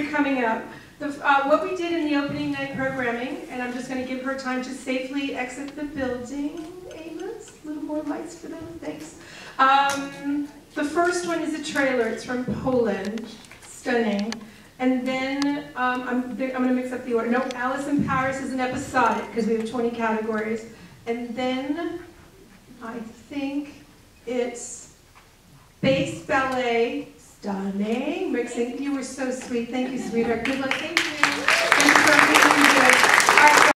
are coming up. What we did in the opening night programming, and I'm just going to give her time to safely exit the building. Amos, a little more lights for them, thanks. The first one is a trailer. It's from Poland. Stunning. And then I'm going to mix up the order. No, Alice in Paris is an episodic because we have 20 categories. And then I think it's bass ballet. Stunning. Mixing. You were so sweet. Thank you, sweetheart. Good luck. Thank you. Thanks for everything you did. All right.